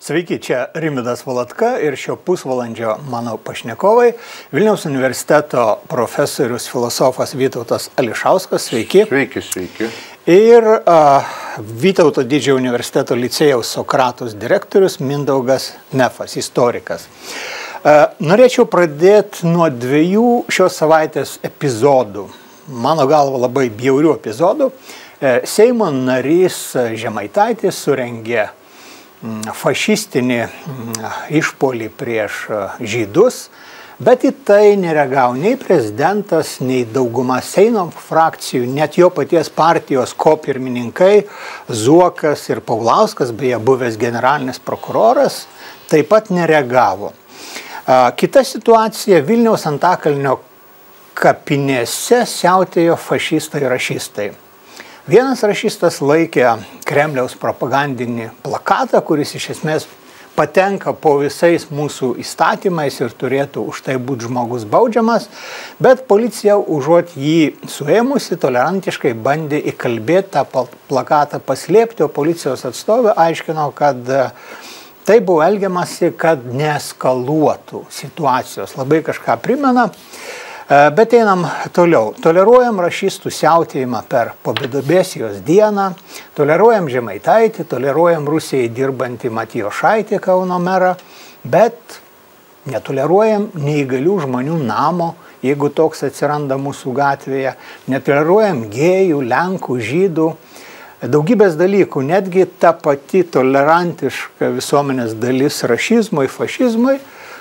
Sveiki, čia Rimvydas Valatka ir šio pusvalandžio mano pašnekovai Vilniaus universiteto profesorius filosofas Vytautas Ališauskas. Sveiki. Sveiki. Ir Vytauto didžiojo universiteto licėjaus Sokratus direktorius Mindaugas Nefas, istorikas. Norėčiau pradėti nuo dviejų šios savaitės epizodų. Mano galva labai bjaurių epizodų. Seimo narys Žemaitaitis surengė fašistinį išpuolį prieš žydus, bet į tai nereagavo nei prezidentas, nei dauguma Seimo frakcijų, net jo paties partijos kopirmininkai Zuokas ir Paulauskas, beje buvęs generalinis prokuroras, taip pat nereagavo. Kita situacija, Vilniaus Antakalnio kapinėse siautėjo fašistai ir rašistai. Vienas rašistas laikė Kremliaus propagandinį plakatą, kuris iš esmės patenka po visais mūsų įstatymais ir turėtų už tai būti žmogus baudžiamas, bet policija užuot jį suėmusi tolerantiškai bandė įkalbėti tą plakatą paslėpti, o policijos atstovė aiškino, kad tai buvo elgiamasi, kad neeskaluotų situacijos. Labai kažką primena. Bet einam toliau. Toleruojam rašistų siautėjimą per Pobėdobėsijos dieną, toleruojam Žemaitaitį, toleruojam Rusijai dirbantį Matijošaitį Kauno merą, bet netoleruojam neįgalių žmonių namo, jeigu toks atsiranda mūsų gatvėje, netoleruojam gėjų, lenkų, žydų, daugybės dalykų, netgi ta pati tolerantiška visuomenės dalis rašizmui, fašizmui,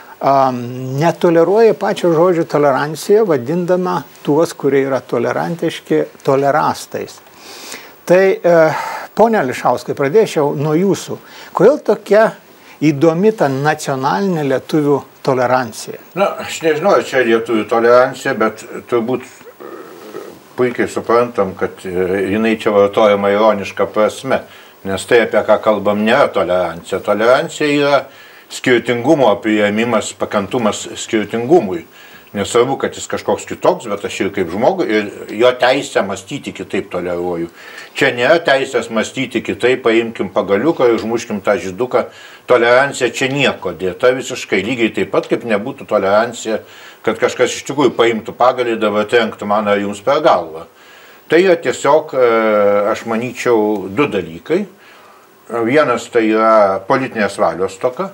netoleruoja pačio žodžio toleranciją, vadindama tuos, kurie yra tolerantiški, tolerastais. Tai, ponia Ališauskai, pradėčiau nuo jūsų. Kodėl tokia įdomi ta nacionalinė lietuvių tolerancija? Na, aš nežinau, čia lietuvių tolerancija, bet turbūt puikiai suprantam, kad jinai čia vartojama ironiška prasme, nes tai, apie ką kalbam, nėra tolerancija. Tolerancija yra skirtingumo priėmimas, pakantumas skirtingumui. Nesvarbu, kad jis kažkoks kitoks, bet aš ir kaip žmogui ir jo teisę mąstyti kitaip toleruoju. Čia nėra teisės mąstyti kitaip, paimkim pagaliuką ir užmuškim tą žyduką. Tolerancija čia nieko dėta visiškai, lygiai taip pat, kaip nebūtų tolerancija, kad kažkas iš tikrųjų paimtų pagalį, dabar trenktų man ar jums per galvą. Tai yra tiesiog, aš manyčiau, du dalykai. Vienas tai yra politinės valios stoka.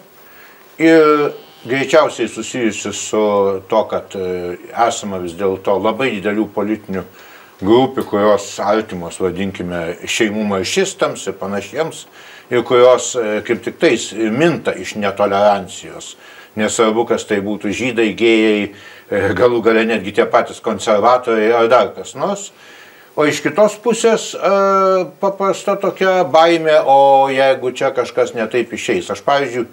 Ir greičiausiai susijusi su to, kad esama vis dėlto labai didelių politinių grupių, kurios artimos, vadinkime, šeimų maršistams ir panašiems, ir kurios kaip tik tais minta iš netolerancijos. Nesvarbu, kas tai būtų žydai, gėjai, galų gale netgi tie patys konservatoriai ar dar kas nors. O iš kitos pusės paprasta tokia baimė, o jeigu čia kažkas netaip išeis. Aš, pavyzdžiui,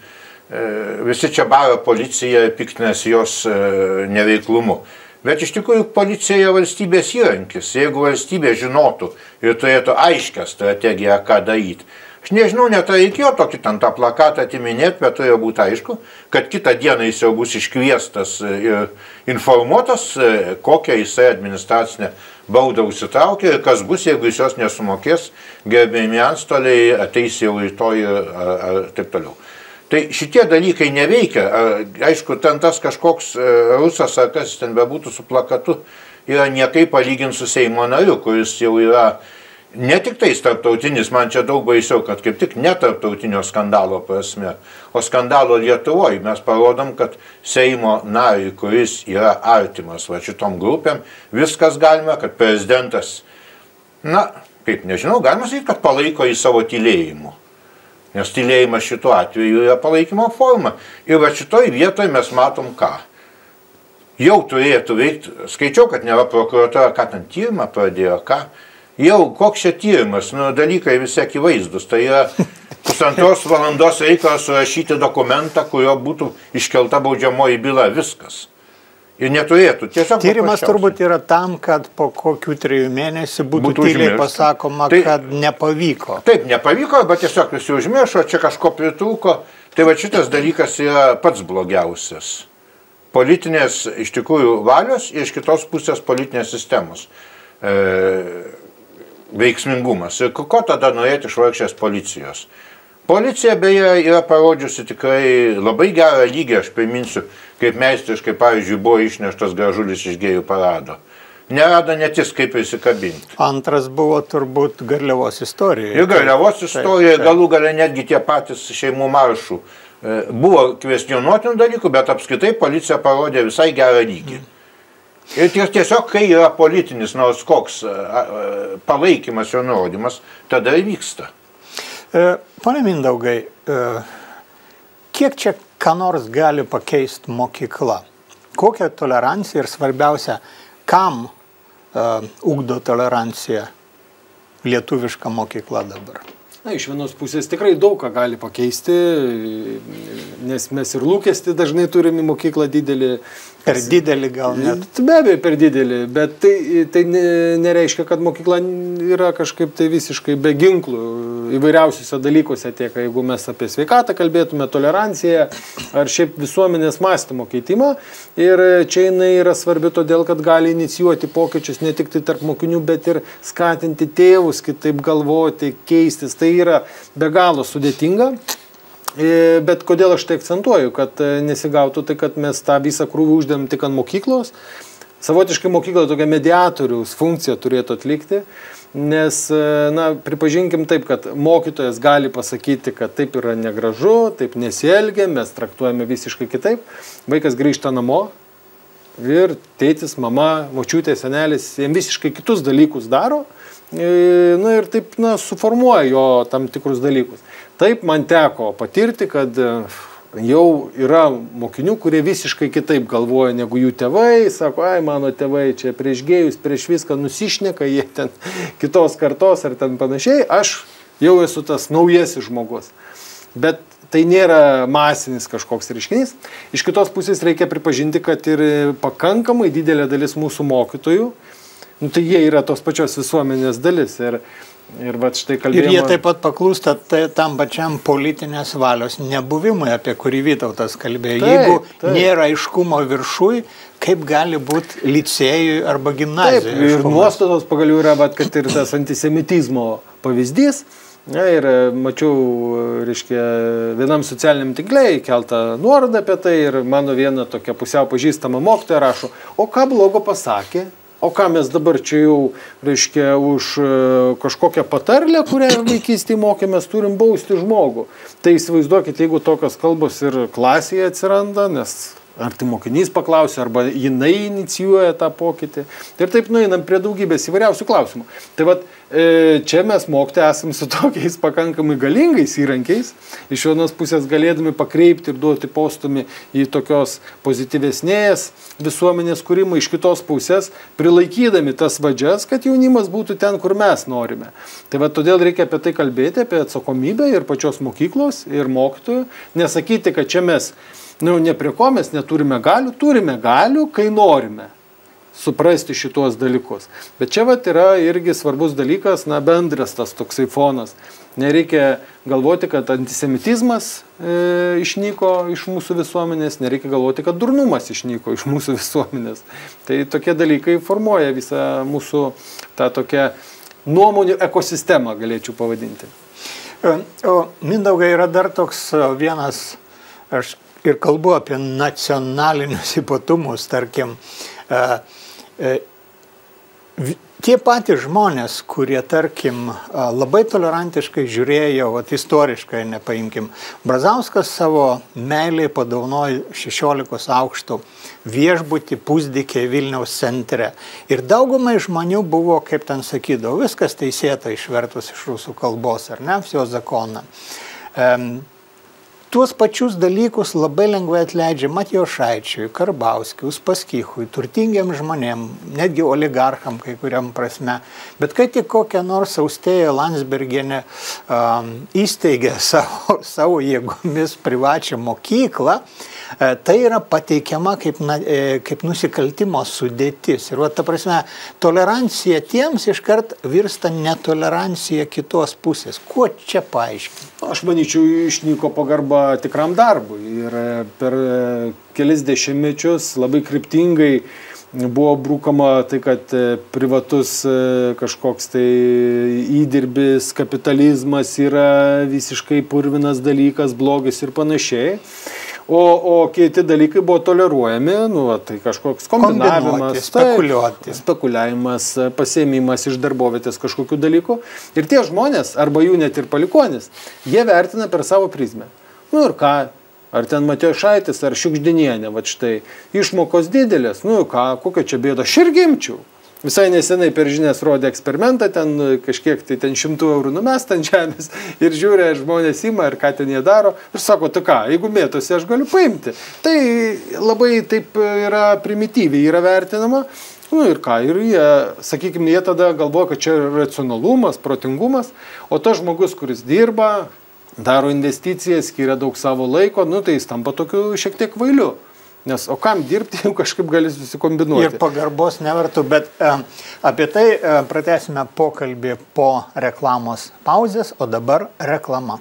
visi čia baro policiją, piktinasi jos neveiklumu. Bet iš tikrųjų policija yra valstybės įrankis. Jeigu valstybė žinotų ir turėtų aiškę strategiją, ką daryti. Aš nežinau, net reikėjo tokį tą plakatą atiminėti, bet turėjo būti aišku, kad kitą dieną jis jau bus iškviestas ir informuotas, kokią jisai administracinę baudą užsitraukia ir kas bus, jeigu jis jos nesumokės, gerbėjami antstoliai ateis jau rytoj ar taip toliau. Tai šitie dalykai neveikia. Aišku, ten tas kažkoks rusas ar kas ten bebūtų su plakatu yra niekai palyginti su Seimo nariu, kuris jau yra ne tik tais tarptautinis, man čia daug baisiau, kad kaip tik ne tarptautinio skandalo prasme, o skandalo Lietuvoje. Mes parodom, kad Seimo nariui, kuris yra artimas va šitom grupėm, viskas galima, kad prezidentas, na, kaip nežinau, galima sakyti, kad palaiko į savo tylėjimu. Nes tylėjimas šituo atveju yra palaikymo forma. Ir va šitoj vietoje mes matom ką. Jau turėtų veikti, skaičiau, kad nėra prokuratūra, ką ten tyrimą pradėjo, ką. Jau koks čia tyrimas, dalykai visi akivaizdus. Tai yra 1,5 valandos reikalas surašyti dokumentą, kurio būtų iškelta baudžiamoji byla, viskas. Ir neturėtų. Tiesiog tyrimas turbūt yra tam, kad po kokių 3 mėnesių būtų tyliai pasakoma, kad nepavyko. Taip, nepavyko, bet tiesiog visi užmiršo, čia kažko pritrūko. Tai va šitas dalykas yra pats blogiausias. Politinės iš tikrųjų valios ir iš kitos pusės politinės sistemos veiksmingumas. Ir ko tada norėti iš vargšės policijos? Policija beje yra parodžiusi tikrai labai gerą lygį, aš priminsiu, kaip meistriškai, pavyzdžiui, buvo išneštas gražulis iš gėjų parado. Nerado net jis kaip įsikabinti. Antras buvo turbūt Garliavos istorija. Ir Garliavos istorija, galų gale netgi tie patys šeimų maršų. Buvo kvestionuotinų dalykų, bet apskritai policija parodė visai gerą lygį. Ir tiesiog, kai yra politinis nors koks palaikymas ir nurodymas, tada įvyksta. Pone Mindaugai, kiek čia ką nors gali pakeisti mokykla? Kokia tolerancija ir svarbiausia, kam ugdo toleranciją lietuviška mokykla dabar? Na, iš vienos pusės tikrai daug ką gali pakeisti, nes mes ir lūkestį dažnai turime mokyklą didelį. Per didelį gal net. Be abejo, per didelį, bet tai nereiškia, kad mokykla yra kažkaip tai visiškai be ginklų įvairiausiuose dalykuose, tiek jeigu mes apie sveikatą kalbėtume, toleranciją ar šiaip visuomenės mąstymo keitimą. Ir čia jinai yra svarbi todėl, kad gali inicijuoti pokyčius ne tik tai tarp mokinių, bet ir skatinti tėvus kitaip galvoti, keistis. Tai yra be galo sudėtinga. Bet kodėl aš tai akcentuoju, kad nesigautų tai, kad mes tą visą krūvį uždėm tik ant mokyklos. Savotiškai mokykla tokia mediatoriaus funkciją turėtų atlikti, nes, na, pripažinkim taip, kad mokytojas gali pasakyti, kad taip yra negražu, taip nesielgia, mes traktuojame visiškai kitaip. Vaikas grįžta namo ir tėtis, mama, močiutė, senelis, jiem visiškai kitus dalykus daro, nu, ir taip, na, suformuoja jo tam tikrus dalykus. Taip man teko patirti, kad jau yra mokinių, kurie visiškai kitaip galvoja negu jų tėvai, sako, ai, mano tėvai čia prieš gėjus, prieš viską nusišneka, jie ten kitos kartos ar ten panašiai, aš jau esu tas naujasis žmogus. Bet tai nėra masinis kažkoks reiškinys. Iš kitos pusės reikia pripažinti, kad ir pakankamai didelė dalis mūsų mokytojų, nu, tai jie yra tos pačios visuomenės dalis. Ir vat štai kalbėjome. Ir jie taip pat paklūsta tam pačiam politinės valios nebuvimui, apie kurį Vytautas kalbėjo. Jeigu nėra aiškumo viršui, kaip gali būti licėjui arba gimnazijoje. Taip, ir nuostatos pagaliau yra, kad ir tas antisemitizmo pavyzdys. Ja, ir mačiau, reiškia, vienam socialiniam tinkle įkeltą nuorodą apie tai ir mano viena tokia pusiau pažįstama mokytoja rašo, o ką blogo pasakė? O ką mes dabar čia jau, reiškia, už kažkokią patarlę, kurią vaikystėje mokėmės, turim bausti žmogų. Tai įsivaizduokit, jeigu tokios kalbos ir klasėje atsiranda, nes ar tai mokinys paklausia, arba jinai inicijuoja tą pokytį. Ir taip nueinam prie daugybės įvairiausių klausimų. Tai vat, čia mes mokytojai esam su tokiais pakankamai galingais įrankiais, iš vienos pusės galėdami pakreipti ir duoti postumį į tokios pozityvesnės visuomenės kūrimą, iš kitos pusės prilaikydami tas vadžias, kad jaunimas būtų ten, kur mes norime. Tai va, todėl reikia apie tai kalbėti, apie atsakomybę ir pačios mokyklos, ir mokytojų, nesakyti, kad čia mes, ne prie ko mes neturime galių, turime galių, kai norime suprasti šitos dalykus. Bet čia vat yra irgi svarbus dalykas, bendras tas toksai fonas. Nereikia galvoti, kad antisemitizmas išnyko iš mūsų visuomenės, nereikia galvoti, kad durnumas išnyko iš mūsų visuomenės. Tai tokie dalykai formuoja visą mūsų tą tokią nuomonių ekosistemą, galėčiau pavadinti. O Mindaugai, yra dar toks vienas, aš ir kalbu apie nacionalinius ypatumus, tarkim, tie patys žmonės, kurie, tarkim, labai tolerantiškai žiūrėjo, istoriškai, nepaimkim, Brazauskas savo meiliai padovanojo 16 aukštų viešbutį Pusdykiai Vilniaus centre. Ir daugumai žmonių buvo, kaip ten sakydavo, viskas teisėta išvertus iš rusų kalbos, ar ne, всё законно. Tuos pačius dalykus labai lengvai atleidžia Matijošaičiui, Karbauskiui, Uspaskichui, turtingiam žmonėm, netgi oligarcham kai kuriam prasme. Bet kai tik kokią nors Austėja Landsbergienė įsteigė savo jėgomis privačią mokyklą, tai yra pateikiama kaip nusikaltimo sudėtis. Ir ta prasme, tolerancija tiems iškart virsta netolerancija kitos pusės. Kuo čia paaiškinti? Aš manyčiau, išnyko pagarba tikram darbui. Ir per kelis dešimtmečius labai kryptingai buvo brūkama tai, kad privatus kažkoks tai įdirbis, kapitalizmas yra visiškai purvinas dalykas, blogis ir panašiai. O kiti dalykai buvo toleruojami, tai kažkoks kombinavimas, spekuliavimas, pasėmimas iš darbovietės kažkokių dalykų. Ir tie žmonės, arba jų net ir palikonis, jie vertina per savo prizmę. Ir ką, ar ten Matijošaitis, ar Šiugždinienė, va štai, išmokos didelės, ką, kokia čia bėda, aš irgi imčiau. Visai nesenai per žinias rodė eksperimentą, ten kažkiek tai ten 100 eurų numest ant žemės ir žiūrė, žmonės ima ir ką ten jie daro. Ir sako, tu ką, jeigu mėtosi, aš galiu paimti. Tai labai taip yra primityviai yra vertinama. Ir ką, ir jie, sakykime, jie tada galvoja, kad čia racionalumas, protingumas, o tas žmogus, kuris dirba, daro investicijas, skiria daug savo laiko, tai jis tampa tokiu šiek tiek kvailiu. Nes o kam dirbti, jau kažkaip gali susikombinuoti. Ir pagarbos nevertų, bet apie tai pratęsime pokalbį po reklamos pauzės, o dabar reklama.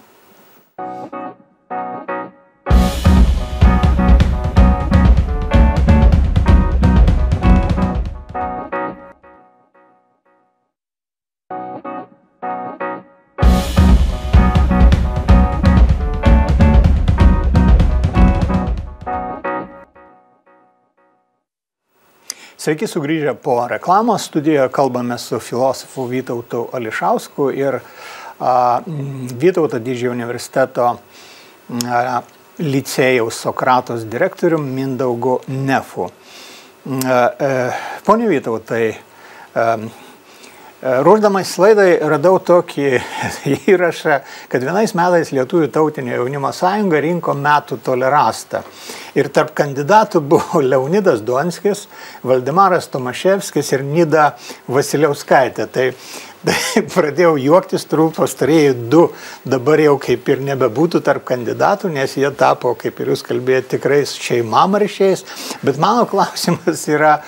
Sveiki sugrįžę po reklamos. Studijoje kalbame su filosofu Vytautu Ališausku ir Vytauto Didžiojo universiteto licėjaus Sokratos direktorium Mindaugu Nefu. Pone Vytautai, ruošdamas laidai radau tokį įrašą, kad vienais metais Lietuvių tautinio jaunimo sąjunga rinko metų tolerastą. Ir tarp kandidatų buvo Leonidas Donskis, Valdemaras Tomaševskis ir Nida Vasiliauskaitė. Tai pradėjau juoktis, turbūt pastarėjai 2 dabar jau kaip ir nebebūtų tarp kandidatų, nes jie tapo, kaip ir jūs kalbėjote, tikrais šeimamaršiais. Bet mano klausimas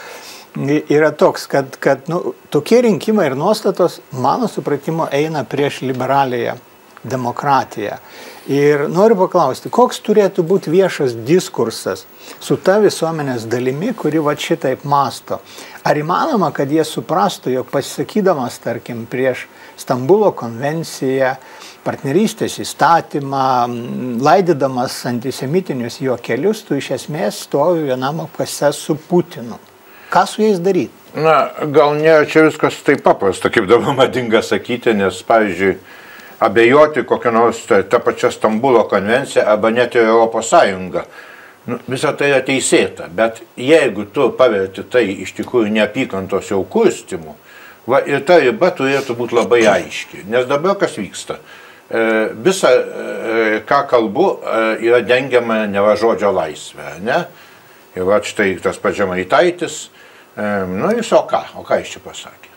yra toks, kad tokie rinkimai ir nuostatos, mano supratimo, eina prieš liberaliąją demokratiją. Ir noriu paklausti, koks turėtų būti viešas diskursas su ta visuomenės dalimi, kuri va šitaip masto. Ar įmanoma, kad jie suprastų, jog pasisakydamas, tarkim, prieš Stambulo konvenciją, partnerystės įstatymą, laidydamas antisemitinius juokelius, tu iš esmės stovi vienam apkase su Putinu. Ką su jais daryti? Gal ne, čia viskas taip paprasta, kaip dabar madinga sakyti, nes, pavyzdžiui, abejoti kokią nors tą pačią Stambulo konvenciją arba net ir Europos Sąjungą. Visa tai yra teisėta, bet jeigu tu paverti tai iš tikrųjų neapykantos jau kurstimu, ir ta riba turėtų būti labai aiški. Nes dabar kas vyksta? Visa, ką kalbu, yra dengiama neva žodžio laisvė, ne? Ir va štai tas pats Žemaitaitis, jis o ką jis čia pasakė?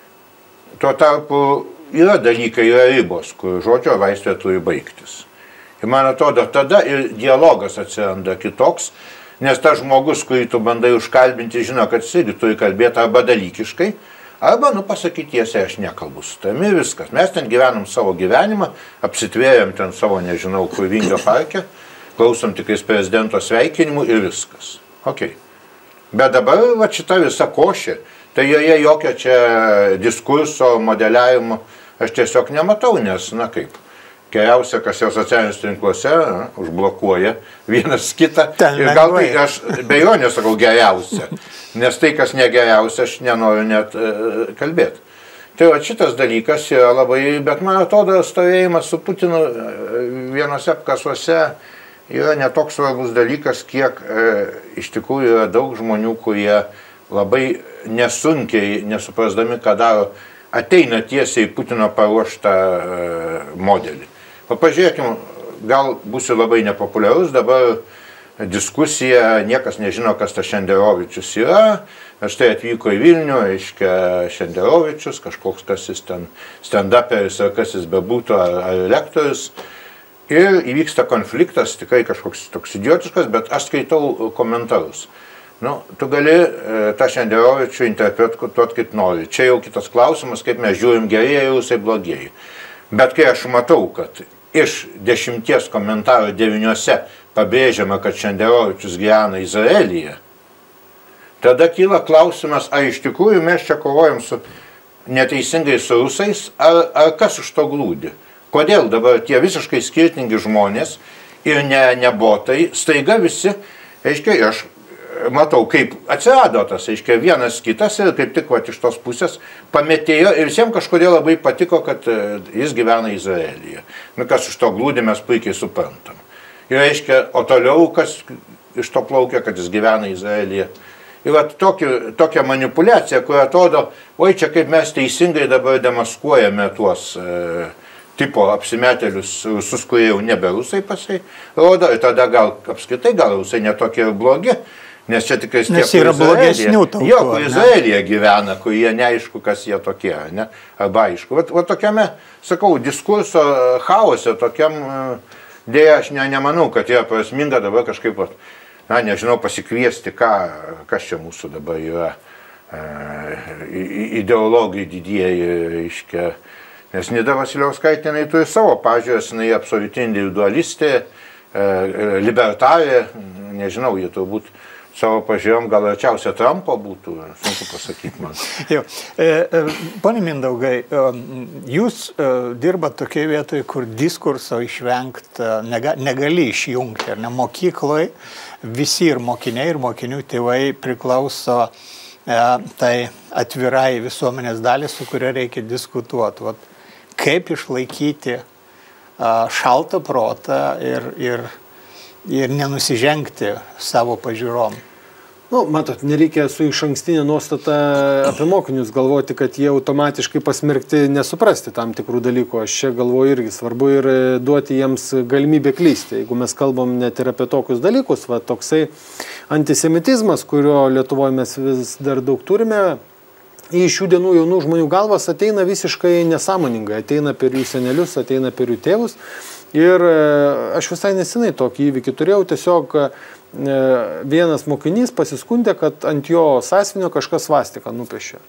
Tuo tarpu yra dalykai, yra ribos, kur žodžio laisvė turi baigtis. Ir man atrodo, tada ir dialogas atsiranda kitoks, nes tas žmogus, kurį tu bandai užkalbinti, žino, kad jis irgi turi kalbėti arba dalykiškai, arba, pasakyti tiesiai, aš nekalbu su tavimi, viskas. Mes ten gyvenam savo gyvenimą, apsitvėrėm ten savo, nežinau, kur Vingio parke, klausom tikrais prezidento sveikinimų ir viskas. Okay. Bet dabar va šita visa košė, tai joje jokio čia diskurso, modeliavimo aš tiesiog nematau, nes, kaip, geriausia, kas jau socialinius tinkluose užblokuoja vienas kitą. Ir gal tai aš be jo nesakau geriausia, nes tai, kas negeriausia, aš nenoriu net kalbėti. Tai va šitas dalykas yra labai, bet man atrodo, stovėjimas su Putinu vienose apkasuose yra netoks svarbus dalykas, kiek iš tikrųjų yra daug žmonių, kurie labai nesunkiai, nesuprasdami, ką daro, ateina tiesiai į Putino paruoštą modelį. Pažiūrėkime, gal būsiu labai nepopuliarus, dabar diskusija, niekas nežino, kas tas Šenderovičius yra, štai atvyko į Vilnių, reiškia Šenderovičius, kažkoks kas jis ten stand-uperis, ar kas jis bebūtų, ar lektorius, ir įvyksta konfliktas, tikrai kažkoks toks idiotiškas, bet aš skaitau komentarus. Tu gali tą Šenderovičių interpretuoti kaip nori. Čia jau kitas klausimas, kaip mes žiūrim gerieji, rusai blogieji. Bet kai aš matau, kad iš 10 komentarų 9 pabrėžiama, kad Šenderovičius gyvena Izraelyje, tada kyla klausimas, ar iš tikrųjų mes čia kovojam su neteisingai su rusais, ar kas už to glūdi. Kodėl dabar tie visiškai skirtingi žmonės ir ne botai, staiga visi, aiškiai, aš matau, kaip atsirado tas, aiškiai, vienas kitas ir kaip tik iš tos pusės pametėjo ir visiems kažkodėl labai patiko, kad jis gyvena Izraelyje. Nu, kas už to glūdi, mes puikiai suprantam. Ir aiškiai, o toliau, kas iš to plaukia, kad jis gyvena Izraelyje. Ir tokia manipuliacija, kur atrodo, oi čia kaip mes teisingai dabar demaskuojame tuos tipo apsimetėlius rusus, kurie jau nebe rusai pasirodo, ir tada gal apskritai gal rusai netokie blogi, nes čia tikrai tie, kur Izraelyje gyvena, kurie neaišku, kas jie tokie, ne? Arba aišku. Va tokiame, sakau, diskurso chaose, tokiam, dėja, aš nemanau, kad yra prasminga dabar kažkaip, nežinau, pasikviesti, kas čia mūsų dabar yra ideologai didieji, reiškia. Nes Nida Vasiliauskaitė, jinai turi savo pažiūrės, jinai absoliuti individualistė, libertarė, nežinau, jie turbūt savo pažiūrėm gal arčiausia Trumpo būtų, sunku pasakyti man. Pone Mindaugai, jūs dirbat tokioje vietoje, kur diskurso išvengti negali išjungti, ar ne? Mokykloje visi ir mokiniai, ir mokinių tėvai priklauso tai atvirai visuomenės dalį, su kuria reikia diskutuoti. Kaip išlaikyti šaltą protą ir nenusižengti savo pažiūrom. Matot, nereikia su išankstinė nuostata apie mokinius galvoti, kad jie automatiškai pasmerkti nesuprasti tam tikrų dalykų. Aš čia galvoju irgi svarbu ir duoti jiems galimybę klysti. Jeigu mes kalbam net ir apie tokius dalykus, toksai antisemitizmas, kurio Lietuvoje mes vis dar daug turime, į šių dienų jaunų žmonių galvas ateina visiškai nesąmoningai, ateina per jų senelius, ateina per jų tėvus. Ir aš visai nesenai tokį įvykį turėjau, tiesiog vienas mokinys pasiskundė, kad ant jo sąsiuvinio kažkas svastiką nupiešė.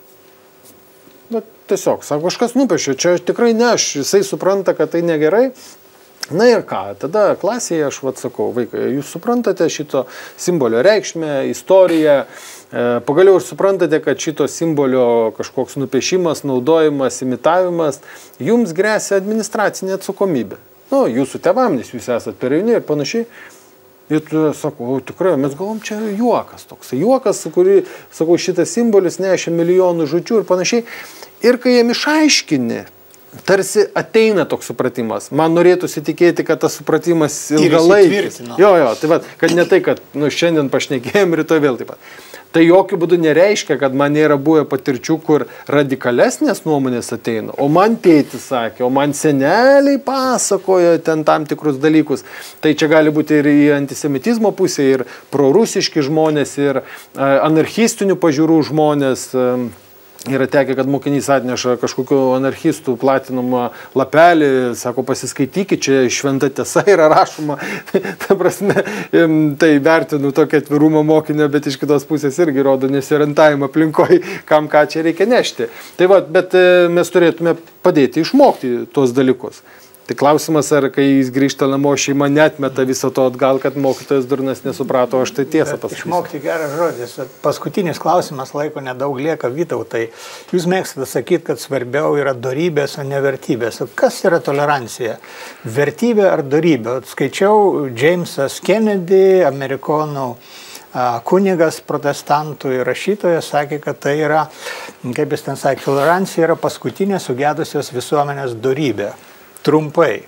Tiesiog, sako, kažkas nupiešė, čia tikrai ne aš, jisai supranta, kad tai negerai. Na ir ką, tada klasėje aš sakau, vaikai, jūs suprantate šito simbolio reikšmę, istoriją, pagaliau ir suprantate, kad šito simbolio kažkoks nupiešimas, naudojimas, imitavimas, jums gresia administracinė atsakomybė. Jūsų tėvam, nes jūs esat per jauni ir panašiai. Ir tu sako, tikrai, mes galvom, čia juokas toks. Juokas, kurį, sakau, šitas simbolis nešia milijonų žodžių ir panašiai. Ir kai jiem išaiškini, tarsi ateina toks supratimas. Man norėtųsi tikėti, kad tas supratimas ilgalaikis. Tai kad ne tai, kad šiandien pašnekėjom, rytoj vėl taip pat. Tai jokių būdų nereiškia, kad man nėra buvę patirčių, kur radikalesnės nuomonės ateina. O man tėtis sakė, o man seneliai pasakojo ten tam tikrus dalykus. Tai čia gali būti ir į antisemitizmo pusę, ir prorusiški žmonės, ir anarchistinių pažiūrų žmonės. Yra tekę, kad mokinys atneša kažkokiu anarchistų platinamą lapelį, sako, pasiskaitykit, čia šventa tiesa yra rašoma. Ta prasme, tai vertinu tokį atvirumą mokinio, bet iš kitos pusės irgi rodo nesiorientavimą aplinkoj, kam ką čia reikia nešti. Tai bet mes turėtume padėti išmokti tuos dalykus. Tai klausimas, ar kai jis grįžta namo, šeima netmeta viso to atgal, kad mokytojas durnas nesuprato, aš tai tiesą pasakysiu. Išmokti geras žodis. Paskutinis klausimas, laiko nedaug lieka, Vytautai. Jūs mėgstate sakyti, kad svarbiau yra dorybės, o ne vertybės. Kas yra tolerancija? Vertybė ar dorybė? Skaičiau Jamesas Kennedy, amerikonų kunigas, protestantų ir rašytojas, sakė, kad tai yra, kaip jis ten sakė, tolerancija yra paskutinė sugedusios visuomenės dorybė. Trumpai.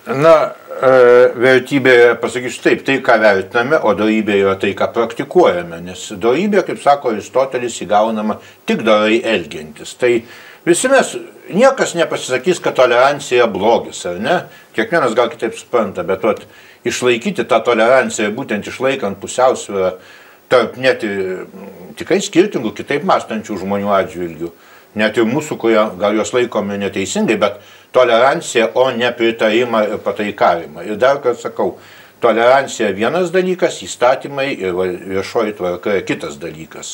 Vertybė, pasakysiu taip, tai ką vertiname, o dorybė yra tai, ką praktikuojame, nes dorybė, kaip sako Aristotelis, įgaunama tik dorai elgiantis. Tai visi mes, niekas nepasisakys, kad tolerancija yra blogis, ar ne? Kiekvienas gal kitaip supranta, bet išlaikyti tą toleranciją, būtent išlaikant pusiausvyrą tarp net tikrai skirtingų, kitaip mąstančių žmonių atžvilgių. Net ir mūsų, kurie gal juos laikome neteisingai, bet tolerancija, o ne pritarimą ir pataikavimą. Ir dar kartą sakau, tolerancija vienas dalykas, įstatymai ir viešoji tvarka kitas dalykas.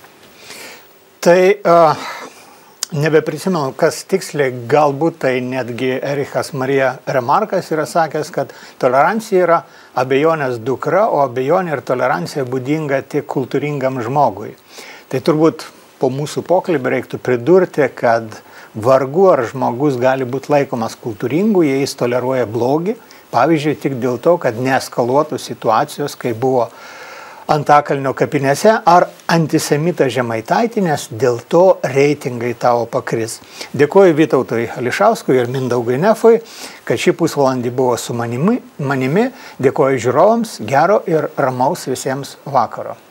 Tai nebeprisimenu, kas tiksliai, galbūt tai netgi Erichas Marija Remarkas yra sakęs, kad tolerancija yra abejonės dukra, o abejonė ir tolerancija būdinga tik kultūringam žmogui. Tai turbūt po mūsų pokalbio reiktų pridurti, kad vargu ar žmogus gali būti laikomas kultūringu, jei jis toleruoja blogį, pavyzdžiui, tik dėl to, kad neeskaluotų situacijos, kai buvo Antakalnio kapinėse, ar antisemitas Žemaitaitį, nes dėl to reitingai tavo pakris. Dėkuoju Vytautui Ališauskui ir Mindaugui Nefui, kad šį pusvalandį buvo su manimi. Dėkuoju žiūrovams, gero ir ramaus visiems vakaro.